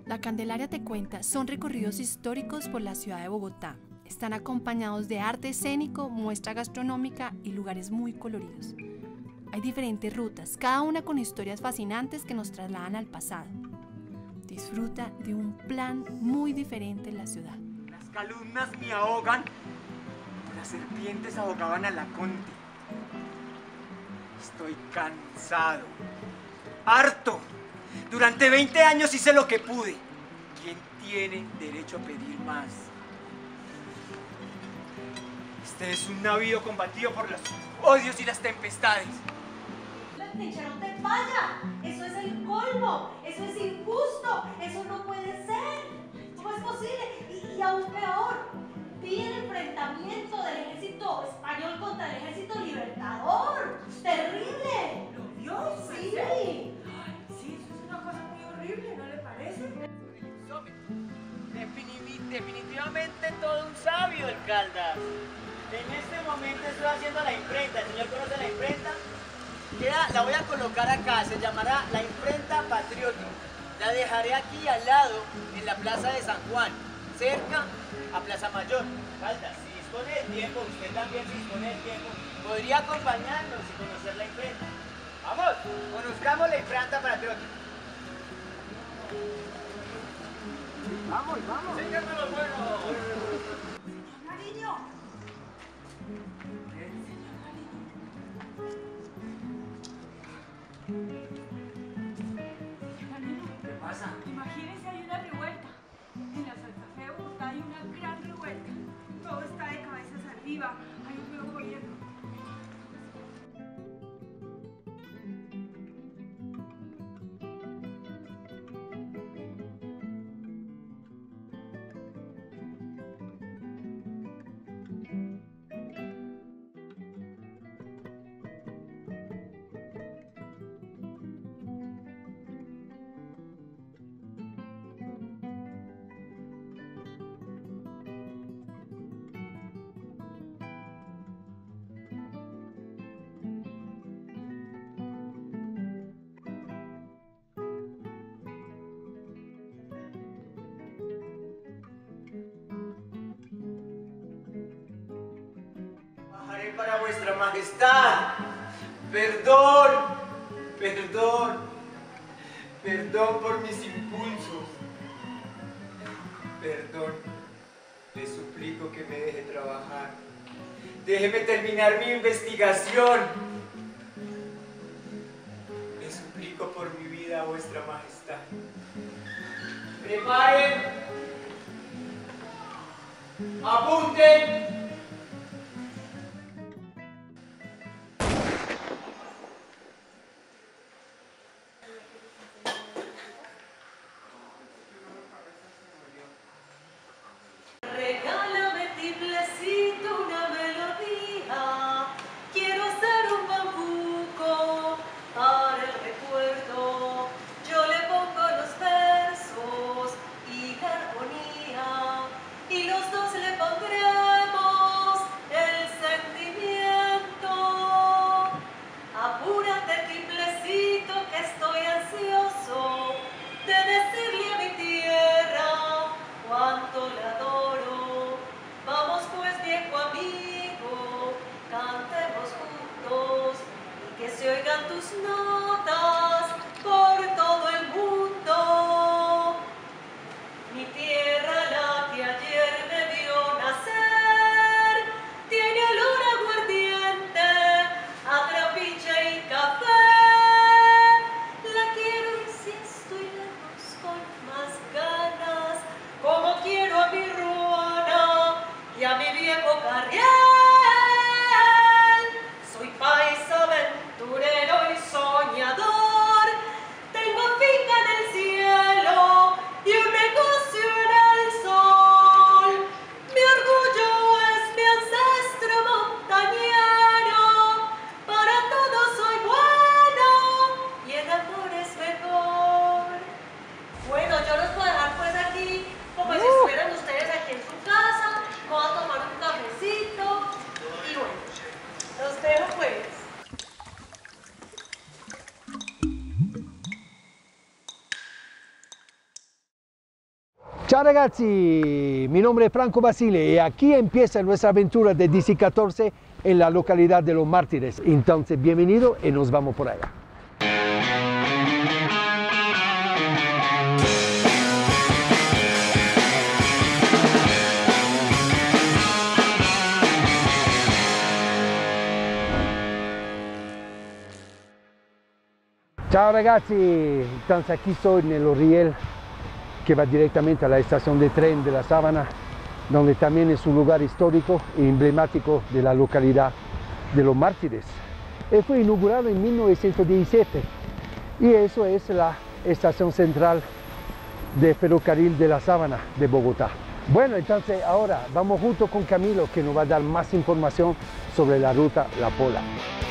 La Candelaria Te Cuenta son recorridos históricos por la ciudad de Bogotá. Están acompañados de arte escénico, muestra gastronómica y lugares muy coloridos. Hay diferentes rutas, cada una con historias fascinantes que nos trasladan al pasado. Disfruta de un plan muy diferente en la ciudad. Las calumnias me ahogan, las serpientes ahogaban a la conde. Estoy cansado, harto. Durante 20 años hice lo que pude. ¿Quién tiene derecho a pedir más? Este es un navío combatido por los odios y las tempestades. Te echaron de falla. Eso es el colmo. Eso es injusto. Eso no puede ser. ¿Cómo es posible? Y aún peor, vi el enfrentamiento del ejército español contra el ejército libertador. ¡Terrible! ¿Lo vio? Sí. Ay, sí, eso es una cosa muy horrible, ¿no le parece? Definitivamente todo un sabio, el Caldas. En este momento estoy haciendo la imprenta. ¿El señor conoce la imprenta? La voy a colocar acá, se llamará la imprenta patriótica. La dejaré aquí al lado, en la plaza de San Juan, cerca a Plaza Mayor. Caldas, si dispone del tiempo, usted también si dispone del tiempo, podría acompañarnos y conocer la imprenta. Vamos, conozcamos la imprenta patriótica. Vamos, vamos. Síganme los buenos. Señor Nariño. ¿Qué pasa? Imagínense, hay una revuelta. En la Santa Fe de Bogotá hay una gran revuelta. Todo está de cabezas arriba. Hay un nuevo gobierno. Bajaré para vuestra majestad. Perdón, perdón, perdón por mis impulsos. Perdón, le suplico que me deje trabajar. Déjeme terminar mi investigación. Le suplico por mi vida a vuestra majestad. Preparen. Apunten. Regálame, tiplecito, una melodía. Quiero hacer un bambuco para el recuerdo. Yo le pongo los versos y la armonía, y los dos le pondremos Ciao ragazzi, mi nombre es Franco Basile y aquí empieza nuestra aventura de DC14 en la localidad de Los Mártires. Entonces, bienvenido y nos vamos por allá. Ciao ragazzi, entonces aquí estoy en el Oriel que va directamente a la estación de tren de la Sabana, donde también es un lugar histórico e emblemático de la localidad de Los Mártires. Fue inaugurado en 1917 y eso es la estación central de ferrocarril de la Sabana de Bogotá. Bueno, entonces ahora vamos junto con Camilo, que nos va a dar más información sobre la ruta La Pola.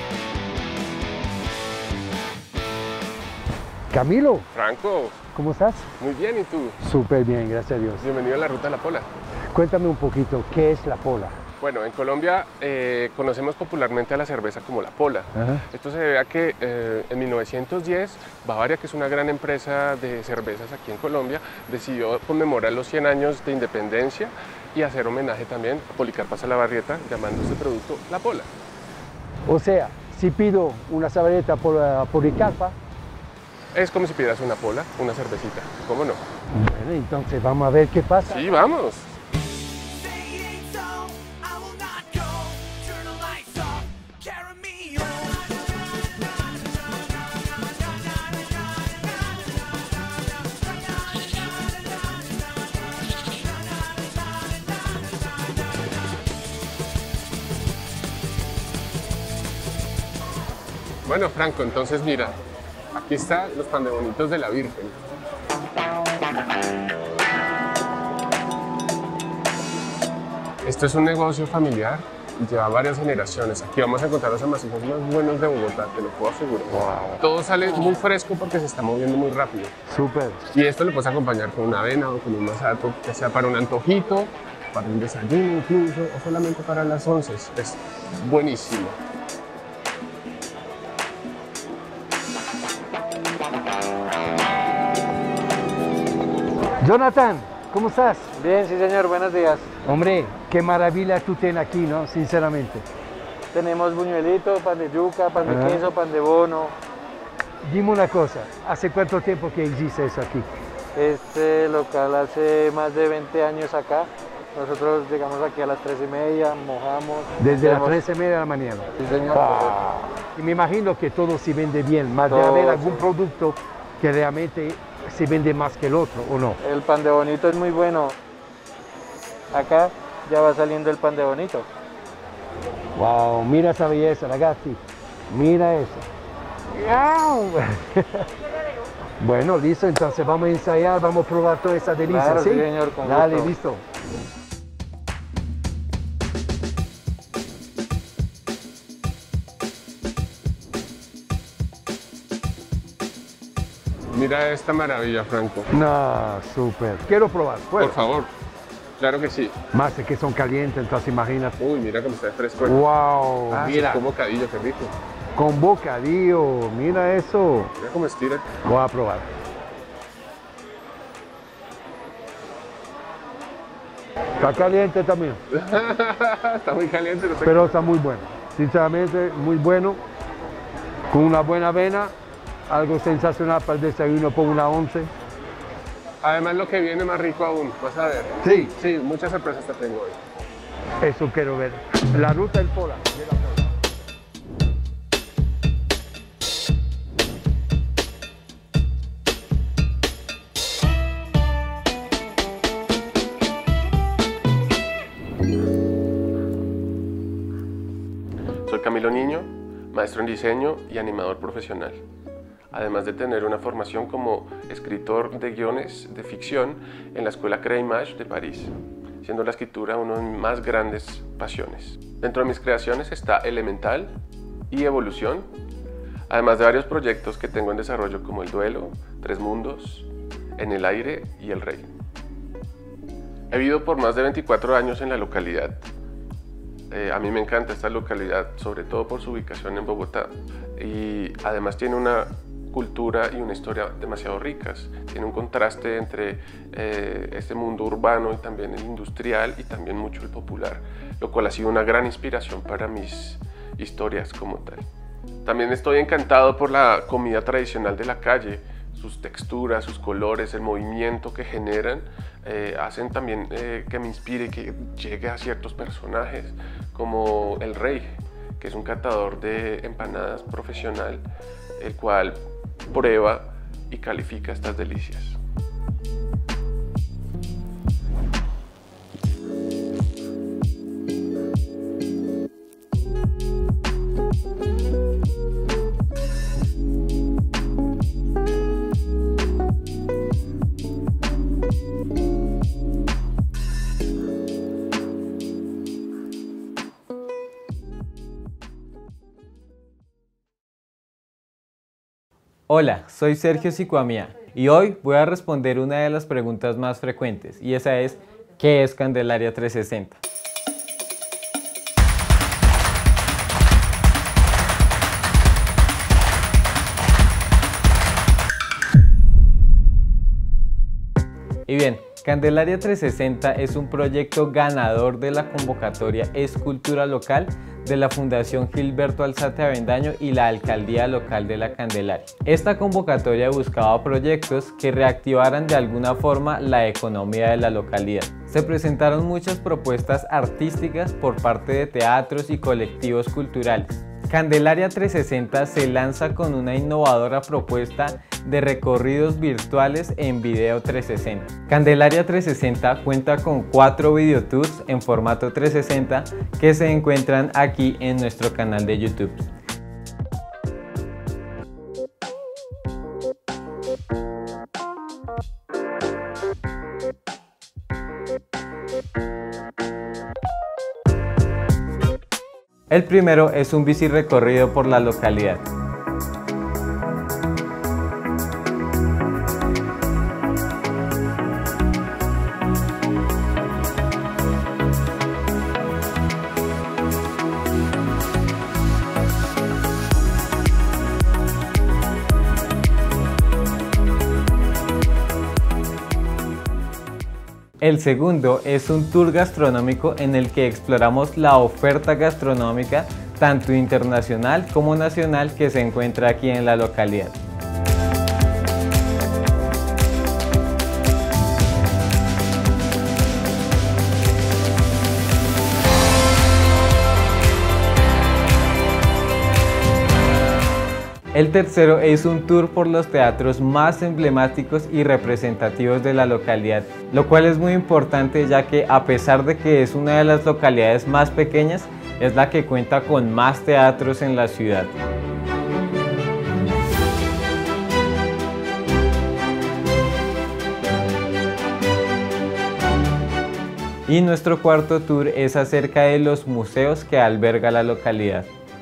Camilo. Franco. ¿Cómo estás? Muy bien, ¿y tú? Súper bien, gracias a Dios. Bienvenido a la Ruta La Pola. Cuéntame un poquito, ¿qué es La Pola? Bueno, en Colombia conocemos popularmente a la cerveza como La Pola. Ajá. Esto se debe a que en 1910 Bavaria, que es una gran empresa de cervezas aquí en Colombia, decidió conmemorar los 100 años de independencia y hacer homenaje también a Policarpa Salabarrieta, llamando este producto La Pola. O sea, si pido una sabaneta por Policarpa. Es como si pidieras una pola, una cervecita, ¿cómo no? Bueno, entonces vamos a ver qué pasa. Sí, vamos. Bueno, Franco, entonces mira, aquí están los pan de bonitos de la Virgen. Esto es un negocio familiar y lleva varias generaciones. Aquí vamos a encontrar los amasijos más buenos de Bogotá, te lo puedo asegurar. Wow. Todo sale muy fresco porque se está moviendo muy rápido. Súper. Y esto lo puedes acompañar con una avena o con un masato, ya sea para un antojito, para un desayuno incluso, o solamente para las 11. Es buenísimo. Jonathan, ¿cómo estás? Bien, sí señor, buenos días. Hombre, qué maravilla tú tienes aquí, ¿no? Sinceramente. Tenemos buñuelito, pan de yuca, pan de Ajá. queso, pan de bono. Dime una cosa, ¿hace cuánto tiempo que existe eso aquí? Este local hace más de 20 años acá. Nosotros llegamos aquí a las 3:30, mojamos. Desde las hacemos- 13:30 de la mañana. Sí señor. Ah, y me imagino que todo se vende bien, más de Todo, haber algún sí. producto que realmente se vende más que el otro, ¿o no? El pan de bonito es muy bueno. Acá ya va saliendo el pan de bonito. Wow, mira esa belleza, ragazzi. Mira eso. ¡Miau! Bueno, listo, entonces vamos a ensayar, vamos a probar toda esa delicia, Claro, ¿sí? sí, señor, con Dale, gusto. listo. Mira esta maravilla, Franco. No, súper. Quiero probar, Por ¿puedo? favor. Claro que sí. Más de que son calientes, entonces imagínate. Uy, mira cómo está fresco. Wow, Ah, mira, con bocadillo, qué rico. con bocadillo, mira eso. Mira cómo estira. Voy a probar. Está caliente también, Está muy caliente, no sé. pero está muy bueno. Sinceramente, muy bueno. Con una buena avena, algo sensacional para el desayuno por una 11. Además, lo que viene más rico aún, vas a ver. Sí. Sí, muchas sorpresas te tengo hoy. Eso quiero ver. La ruta del Pola. De la Pola. Soy Camilo Niño, maestro en diseño y animador profesional. Además de tener una formación como escritor de guiones de ficción en la Escuela Créimage de París, siendo la escritura una de mis más grandes pasiones. Dentro de mis creaciones está Elemental y Evolución, además de varios proyectos que tengo en desarrollo como El Duelo, Tres Mundos, En el Aire y El Rey. He vivido por más de 24 años en la localidad. A mí me encanta esta localidad, sobre todo por su ubicación en Bogotá, y además tiene una cultura y una historia demasiado ricas. Tiene un contraste entre este mundo urbano y también el industrial y también mucho el popular, lo cual ha sido una gran inspiración para mis historias como tal. También estoy encantado por la comida tradicional de la calle. Sus texturas, sus colores, el movimiento que generan hacen también que me inspire y que llegue a ciertos personajes como el Rey, que es un catador de empanadas profesional, el cual prueba y califica estas delicias. Hola, soy Sergio Sicuamía y hoy voy a responder una de las preguntas más frecuentes y esa es ¿qué es Candelaria 360? Y bien, Candelaria 360 es un proyecto ganador de la convocatoria Escultura Local de la Fundación Gilberto Alzate Avendaño y la Alcaldía Local de la Candelaria. Esta convocatoria buscaba proyectos que reactivaran de alguna forma la economía de la localidad. Se presentaron muchas propuestas artísticas por parte de teatros y colectivos culturales. Candelaria 360 se lanza con una innovadora propuesta de recorridos virtuales en video 360. Candelaria 360 cuenta con 4 videotours en formato 360 que se encuentran aquí en nuestro canal de YouTube. El primero es un bici recorrido por la localidad. El segundo es un tour gastronómico en el que exploramos la oferta gastronómica tanto internacional como nacional que se encuentra aquí en la localidad. El tercero es un tour por los teatros más emblemáticos y representativos de la localidad, lo cual es muy importante ya que a pesar de que es una de las localidades más pequeñas, es la que cuenta con más teatros en la ciudad. Y nuestro cuarto tour es acerca de los museos que alberga la localidad.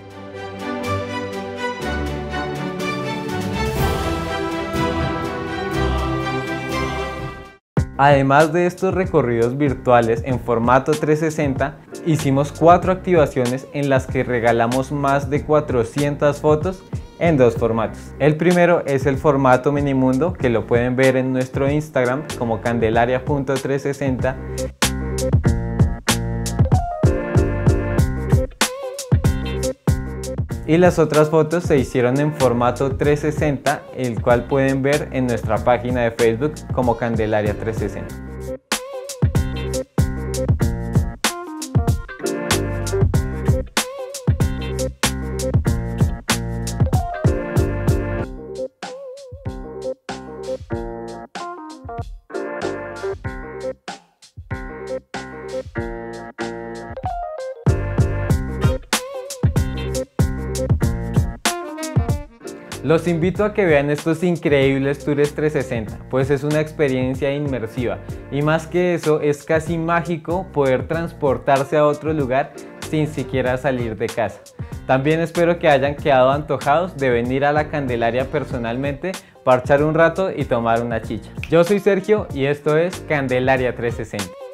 Además de estos recorridos virtuales en formato 360, hicimos 4 activaciones en las que regalamos más de 400 fotos en 2 formatos. El primero es el formato Minimundo, que lo pueden ver en nuestro Instagram como candelaria.360. Y las otras fotos se hicieron en formato 360, el cual pueden ver en nuestra página de Facebook como Candelaria 360. Los invito a que vean estos increíbles tours 360, pues es una experiencia inmersiva y más que eso es casi mágico poder transportarse a otro lugar sin siquiera salir de casa. También espero que hayan quedado antojados de venir a la Candelaria personalmente, parchar un rato y tomar una chicha. Yo soy Sergio y esto es Candelaria 360.